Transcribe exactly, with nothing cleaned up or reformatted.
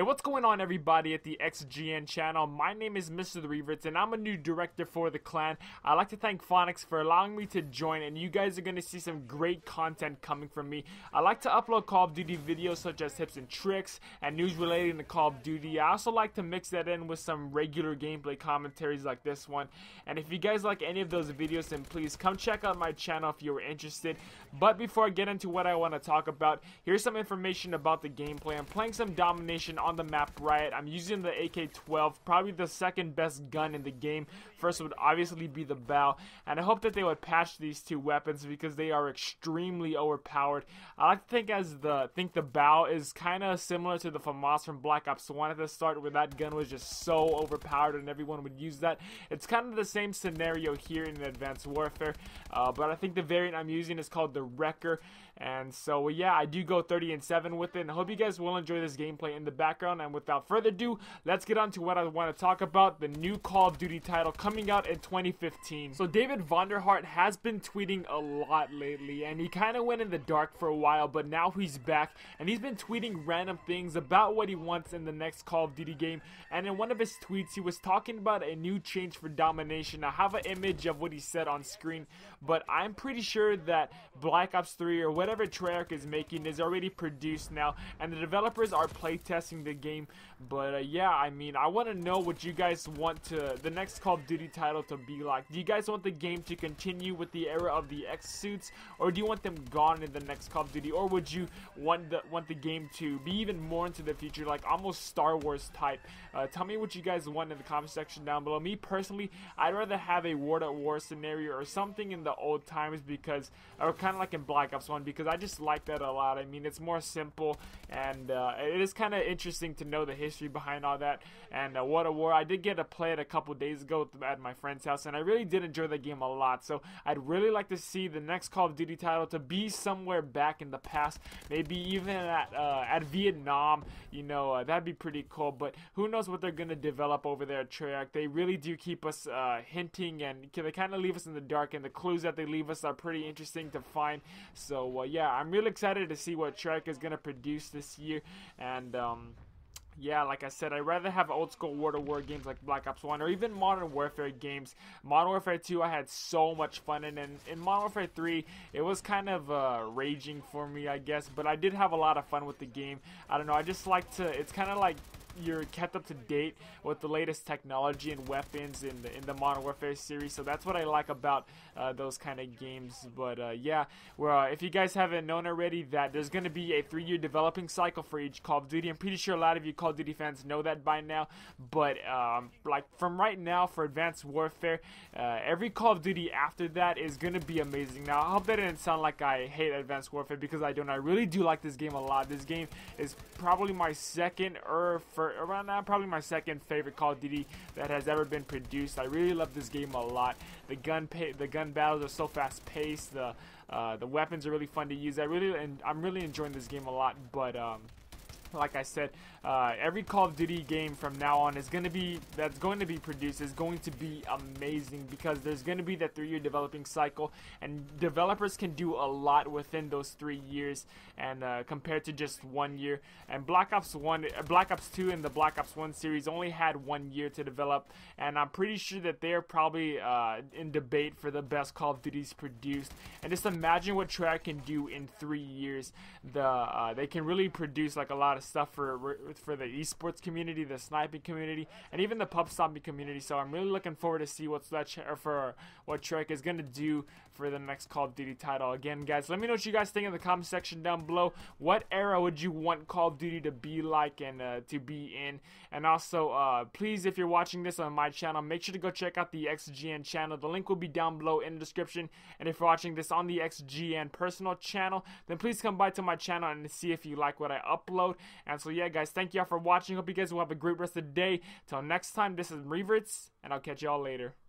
what's going on, everybody at the X G N channel? My name is Mister The Reverts, and I'm a new director for the clan. I'd like to thank Phonics for allowing me to join, and you guys are going to see some great content coming from me. I like to upload Call of Duty videos such as tips and tricks and news relating to Call of Duty. I also like to mix that in with some regular gameplay commentaries like this one. And if you guys like any of those videos, then please come check out my channel if you're interested. But before I get into what I want to talk about, here's some information about the gameplay. I'm playing some domination on the map Riot. I'm using the A K twelve, probably the second best gun in the game. First would obviously be the bow, and I hope that they would patch these two weapons because they are extremely overpowered. I like to think as the think the bow is kind of similar to the FAMAS from Black Ops one at the start, where that gun was just so overpowered and everyone would use that. It's kind of the same scenario here in Advanced Warfare, uh, but I think the variant I'm using is called the Wrecker. And so yeah, I do go thirty and seven with it, and I hope you guys will enjoy this gameplay in the background. And without further ado, let's get on to what I want to talk about, the new Call of Duty title coming out in twenty fifteen. So David Vonderhaart has been tweeting a lot lately, and he kind of went in the dark for a while, but now he's back, and he's been tweeting random things about what he wants in the next Call of Duty game. And in one of his tweets, he was talking about a new change for domination. I have an image of what he said on screen, but I'm pretty sure that Black Ops three or whatever Treyarch is making is already produced now, and the developers are playtesting the game. But uh, yeah, I mean, I want to know what you guys want to the next Call of Duty title to be like. Do you guys want the game to continue with the era of the X suits, or do you want them gone in the next Call of Duty, or would you want the want the game to be even more into the future, like almost Star Wars type? Uh, tell me what you guys want in the comment section down below. Me personally, I'd rather have a World at War scenario or something in the old times, because or kind of like in Black Ops one, because I just like that a lot. I mean, it's more simple, and uh, it is kind of interesting to know the history behind all that. And uh, World at War, I did get to play it a couple days ago at my friend's house, and I really did enjoy the game a lot. So I'd really like to see the next Call of Duty title to be somewhere back in the past, maybe even at uh, at Vietnam. You know, uh, that'd be pretty cool. But who knows what they're gonna develop over there at Treyarch? They really do keep us uh, hinting, and they kind of leave us in the dark, and the clues that they leave us are pretty interesting to find. So uh, yeah, I'm really excited to see what Treyarch is gonna produce this year. And um yeah, like I said, I'd rather have old school World of War games like Black Ops one, or even Modern Warfare games. Modern Warfare two, I had so much fun in, and in Modern Warfare three, it was kind of uh, raging for me, I guess, but I did have a lot of fun with the game. I don't know, I just like to, it's kind of like you're kept up to date with the latest technology and weapons in the in the Modern Warfare series, so that's what I like about uh, those kind of games. But uh, yeah, well, uh, if you guys haven't known already, that there's going to be a three-year developing cycle for each Call of Duty. I'm pretty sure a lot of you Call of Duty fans know that by now, but um, like from right now for Advanced Warfare, uh, every Call of Duty after that is going to be amazing. Now, I hope that didn't sound like I hate Advanced Warfare, because I don't. I really do like this game a lot. This game is probably my second or for around now probably my second favorite Call of Duty that has ever been produced. I really love this game a lot. The gun pay the gun battles are so fast paced. The uh, the weapons are really fun to use. I really and I'm really enjoying this game a lot. But um, like I said, uh, every Call of Duty game from now on is going to be that's going to be produced is going to be amazing, because there's going to be that three-year developing cycle, and developers can do a lot within those three years, and uh, compared to just one year. And Black Ops one, Black Ops two, and the Black Ops one series only had one year to develop, and I'm pretty sure that they're probably uh, in debate for the best Call of Duties produced. And just imagine what Treyarch can do in three years. The uh, they can really produce like a lot of stuff for for the esports community, the sniping community, and even the pub stomping community. So I'm really looking forward to see what's that or for what Treyarch is gonna do for the next Call of Duty title. Again, guys, let me know what you guys think in the comment section down below. What era would you want Call of Duty to be like and uh, to be in? And also, uh, please, if you're watching this on my channel, make sure to go check out the X G N channel. The link will be down below in the description. And if you're watching this on the X G N personal channel, then please come by to my channel and see if you like what I upload. And so yeah, guys, thank y'all for watching. Hope you guys will have a great rest of the day. Till next time, this is Reverts, and I'll catch y'all later.